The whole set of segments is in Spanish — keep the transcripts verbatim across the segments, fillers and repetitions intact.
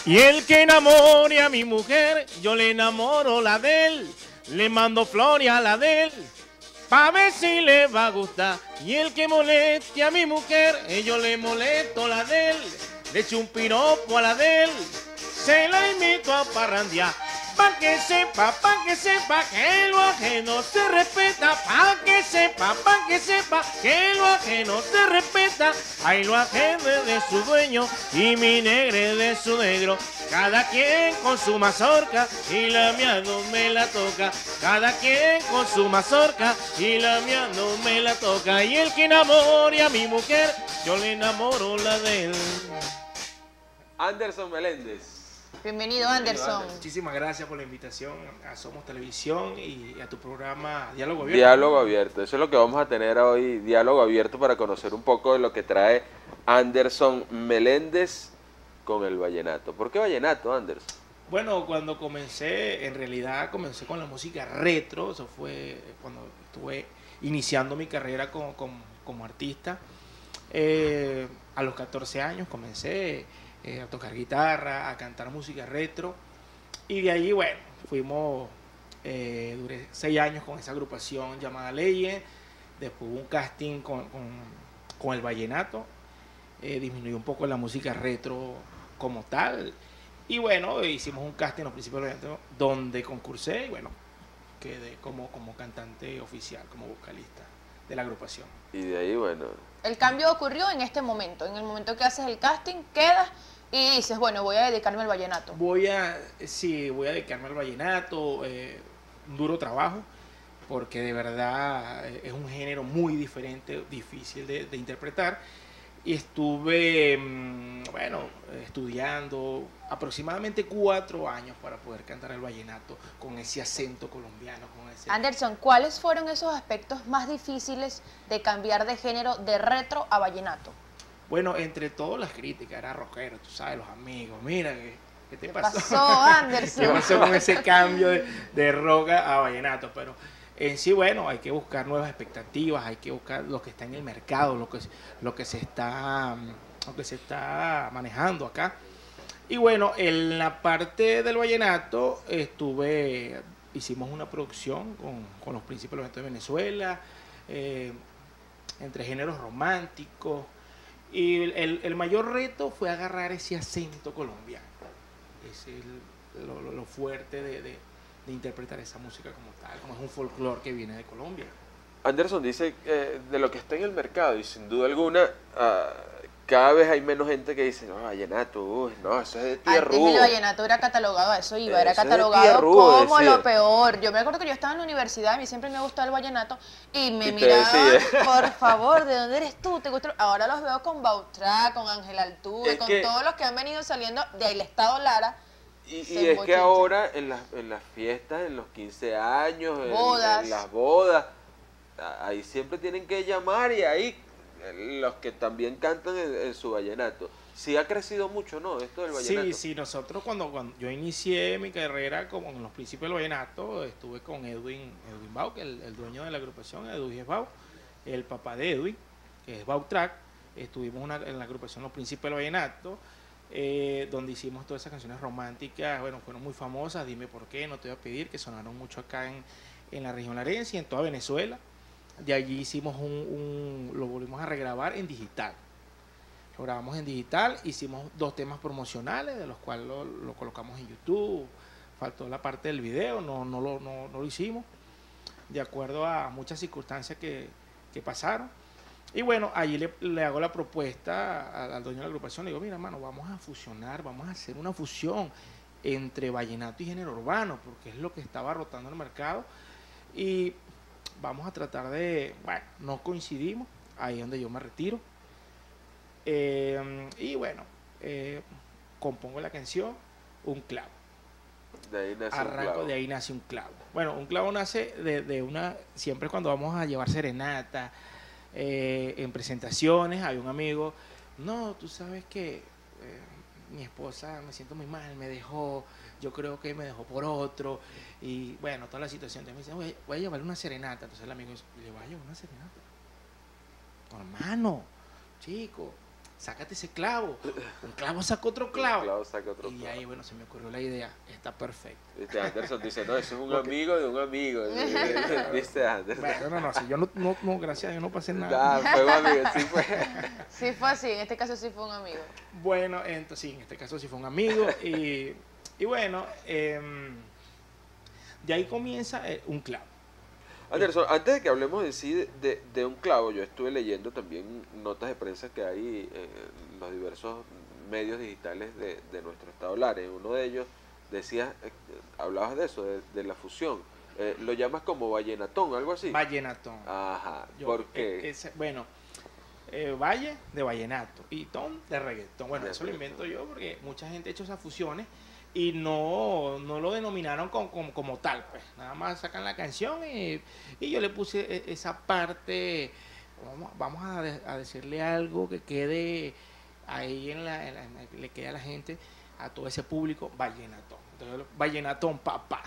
Y el que enamore a mi mujer, yo le enamoro la de él. Le mando flores a la de él, pa' ver si le va a gustar. Y el que moleste a mi mujer, eh, yo le molesto la de él. Le echo un piropo a la de él, se la invito a parrandear. Pa' que sepa, pa' que sepa que lo ajeno se respeta. Pa' que sepa, pa' que sepa que lo ajeno se respeta. Ay, lo ajeno es de su dueño y mi negre es de su negro. Cada quien con su mazorca y la mía no me la toca. Cada quien con su mazorca y la mía no me la toca. Y el que enamore a mi mujer, yo le enamoro la de él. Anderson Meléndez. Bienvenido, Anderson. Muchísimas gracias por la invitación a Somos Televisión y a tu programa Diálogo Abierto. Diálogo Abierto, eso es lo que vamos a tener hoy, Diálogo Abierto, para conocer un poco de lo que trae Anderson Meléndez con el vallenato. ¿Por qué vallenato, Anderson? Bueno, cuando comencé, en realidad comencé con la música retro, eso fue cuando estuve iniciando mi carrera como, como, como artista. Eh, a los catorce años comencé eh, a tocar guitarra, a cantar música retro, y de allí, bueno, fuimos, eh, duré seis años con esa agrupación llamada Leyes. Después hubo un casting con, con, con el vallenato, eh, disminuyó un poco la música retro como tal, y bueno, hicimos un casting en los principios del vallenato donde concursé y bueno, quedé como, como cantante oficial, como vocalista de la agrupación. Y de ahí, bueno... El cambio ocurrió en este momento, en el momento que haces el casting, quedas y dices, bueno, voy a dedicarme al vallenato. Voy a, sí, voy a dedicarme al vallenato, eh, un duro trabajo, porque de verdad es un género muy diferente, difícil de, de interpretar. Y estuve, bueno, estudiando aproximadamente cuatro años para poder cantar el vallenato con ese acento colombiano. Con ese... Anderson, ¿cuáles fueron esos aspectos más difíciles de cambiar de género de retro a vallenato? Bueno, entre todas las críticas, era rockero, tú sabes, los amigos, mira, ¿qué, qué te ¿Qué pasó? pasó, Anderson? ¿Qué pasó con ese cambio de, de rock a vallenato? Pero en sí, bueno, hay que buscar nuevas expectativas, hay que buscar lo que está en el mercado, lo que, lo que, se, está, lo que se está manejando acá. Y bueno, en la parte del vallenato estuve, hicimos una producción con, con los principales eventos de Venezuela, eh, entre géneros románticos, y el, el mayor reto fue agarrar ese acento colombiano, es el, lo, lo, lo fuerte de... de de interpretar esa música como tal, como es un folclore que viene de Colombia. Anderson dice eh, de lo que está en el mercado, y sin duda alguna, uh, cada vez hay menos gente que dice, no, vallenato, uy, no, eso es de tía Antes rudo. el vallenato era catalogado, a eso iba, era Eso es de catalogado tía rudo, como decía. lo peor. Yo me acuerdo que yo estaba en la universidad, a mí siempre me gustaba el vallenato, y me Y te miraban, decía. por favor, ¿de dónde eres tú? ¿Te gusta? Ahora los veo con Bautrá, con Ángel Altuve, Es con que- todos los que han venido saliendo del estado Lara. Y, Se y es que embochincha. ahora en las, en las fiestas, en los quince años, en, Bodas. en las bodas, a- ahí siempre tienen que llamar, y ahí eh, los que también cantan en, en su vallenato. Sí ha crecido mucho, ¿no? Esto del vallenato. Sí, sí, nosotros cuando, cuando yo inicié mi carrera como en los principios del vallenato, estuve con Edwin, Edwin Bau, que el, el dueño de la agrupación, Edwin Bau, el papá de Edwin, que es Bautrack. Estuvimos una, en la agrupación Los Príncipes del Vallenato, eh, donde hicimos todas esas canciones románticas, bueno, fueron muy famosas, Dime por qué, No te voy a pedir, que sonaron mucho acá en, en la región larense y en toda Venezuela. De allí hicimos un, un, lo volvimos a regrabar en digital. Lo grabamos en digital, hicimos dos temas promocionales, de los cuales lo, lo colocamos en YouTube. Faltó la parte del video, no, no, lo, no, no lo hicimos, de acuerdo a muchas circunstancias que, que pasaron. Y bueno, allí le, le hago la propuesta al, al dueño de la agrupación, le digo, mira, hermano, vamos a fusionar, vamos a hacer una fusión entre vallenato y género urbano, porque es lo que estaba rotando el mercado, y vamos a tratar de, bueno, no coincidimos, ahí es donde yo me retiro, eh, y bueno, eh, compongo la canción Un clavo. De ahí nace un Arranco, clavo. de ahí nace un clavo. Bueno, un clavo nace de, de una, siempre cuando vamos a llevar serenata, eh, en presentaciones, hay un amigo, no, tú sabes que eh, mi esposa, me siento muy mal, me dejó, yo creo que me dejó por otro, y bueno, toda la situación, entonces me dice, voy, voy a llevarle una serenata, entonces el amigo dice, ¿le vas a llevar una serenata? Hermano, chico, sácate ese clavo. Un clavo saca otro clavo. Un clavo saca otro y clavo. ahí, bueno, se me ocurrió la idea. Está perfecto. Viste, Anderson dice, no, eso es un Porque- amigo de un amigo. Viste, Anderson. Bueno, no, no, si yo no, no, no, gracias a Dios no pasé nada. Ah, fue un amigo, sí fue. Sí fue así, en este caso sí fue un amigo. Bueno, entonces sí, en este caso sí fue un amigo. y, y bueno, em, de ahí comienza eh, un clavo. Anderson, antes de que hablemos en sí de, de, de un clavo, yo estuve leyendo también notas de prensa que hay en los diversos medios digitales de, de nuestro estado Lara. En uno de ellos decías, eh, hablabas de eso, de, de la fusión. Eh, lo llamas como vallenatón, algo así. Vallenatón. Ajá, Yo, ¿por eh, qué? ese- bueno, eh, valle de vallenato y ton de reggaetón. Bueno, De eso lo reggaetón. invento yo porque mucha gente ha hecho esas fusiones y no, no lo denominaron como, como, como tal, pues. Nada más sacan la canción y, y yo le puse e- esa parte, vamos, vamos a, de- a decirle algo que quede ahí en la, en la- en la- que le quede a la gente, a todo ese público, vallenatón. Entonces, vallenatón, papá.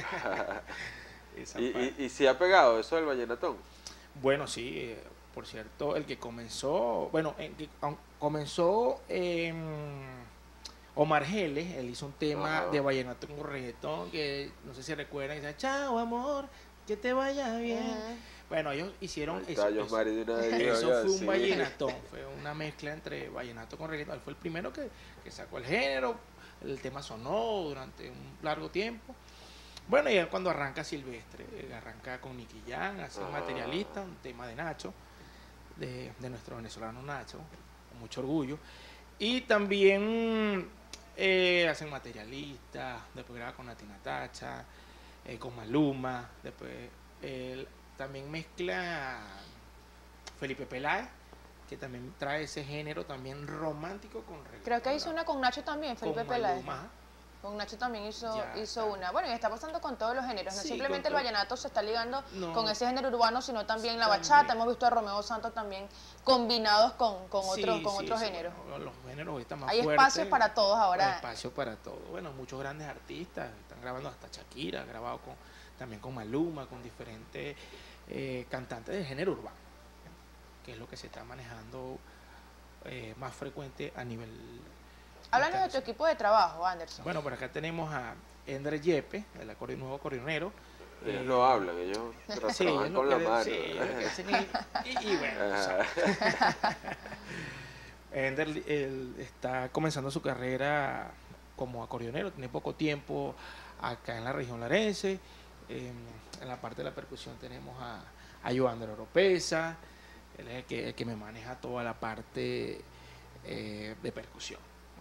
Esa ¿Y, parte. y, y si ha pegado eso del vallenatón? Bueno, sí, eh, por cierto, el que comenzó, bueno, en que aun- comenzó en Omar Geles, él hizo un tema Ajá. de vallenato con reggaetón, que no sé si recuerdan, y dice, chao amor, que te vaya bien. Ujú. Bueno, ellos hicieron Ahí eso, está eso, Josmari de una vez, eso ya, fue un sí. vallenatón, fue una mezcla entre vallenato con reggaetón. Él fue el primero que, que sacó el género, el tema sonó durante un largo tiempo. Bueno, y ya cuando arranca Silvestre, eh, arranca con Nicky Jam, así Ah. materialista, un tema de Nacho, de, de nuestro venezolano Nacho, con mucho orgullo. Y también eh, hacen materialista, después graba con Nati Natacha, eh, con Maluma, después él también mezcla Felipe Peláez, que también trae ese género también romántico con reggaetón. Creo que hizo una con Nacho también, con Felipe Peláez. Maluma, ajá. Con Nacho también hizo, Ya, hizo está. una. Bueno, y está pasando con todos los géneros. No Sí, simplemente el con todo. vallenato se está ligando No. con ese género urbano, sino también la También. bachata. Hemos visto a Romeo Santos también combinados con, con, Sí, otros, con sí, otros sí, géneros. bueno, los géneros ahorita más Hay fuertes. espacios para todos ahora. Hay espacio para todo. Bueno, muchos grandes artistas están grabando, hasta Shakira, ha grabado con, también con Maluma, con diferentes eh, cantantes del género urbano, que es lo que se está manejando eh, más frecuente a nivel. Háblanos de tu internacional. equipo de trabajo, Anderson. Bueno, por acá tenemos a Ender Yepe, el acordeon- nuevo acordeonero. Ellos Eh, no hablan, ellos tra- Sí, trabajan es lo con que la de- mano. sí, es lo que hacen y, y- y bueno, o sea, Ajá. Ender él está comenzando su carrera como acordeonero, tiene poco tiempo acá en la región larense. Eh, en la parte de la percusión tenemos a, a Joander Oropesa, él es el que, el que me maneja toda la parte eh, de percusión.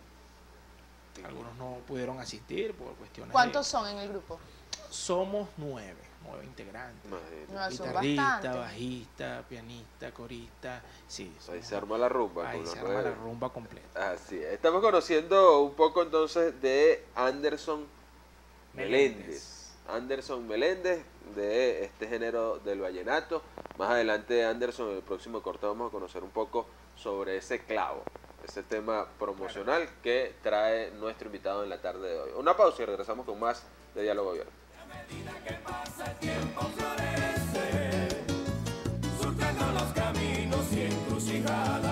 Algunos no pudieron asistir por cuestiones. ¿Cuántos de- son en el grupo? Somos nueve, nueve integrantes. Imagínate. No, son Guitarrista, bastantes. bajista, pianista, corista, sí. Ahí somos- se arma la rumba. ahí con los se arma nueve. la rumba completa. Así es. Estamos conociendo un poco entonces de Anderson Meléndez. Anderson Meléndez, de este género del vallenato. Más adelante, Anderson, en el próximo corte vamos a conocer un poco sobre ese clavo, ese tema promocional que trae nuestro invitado en la tarde de hoy. Una pausa y regresamos con más de Diálogo Abierto. Surcando los caminos y encrucijadas.